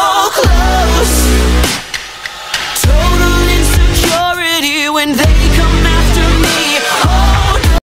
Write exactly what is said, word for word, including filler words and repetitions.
so close. Total insecurity when they come after me. Oh,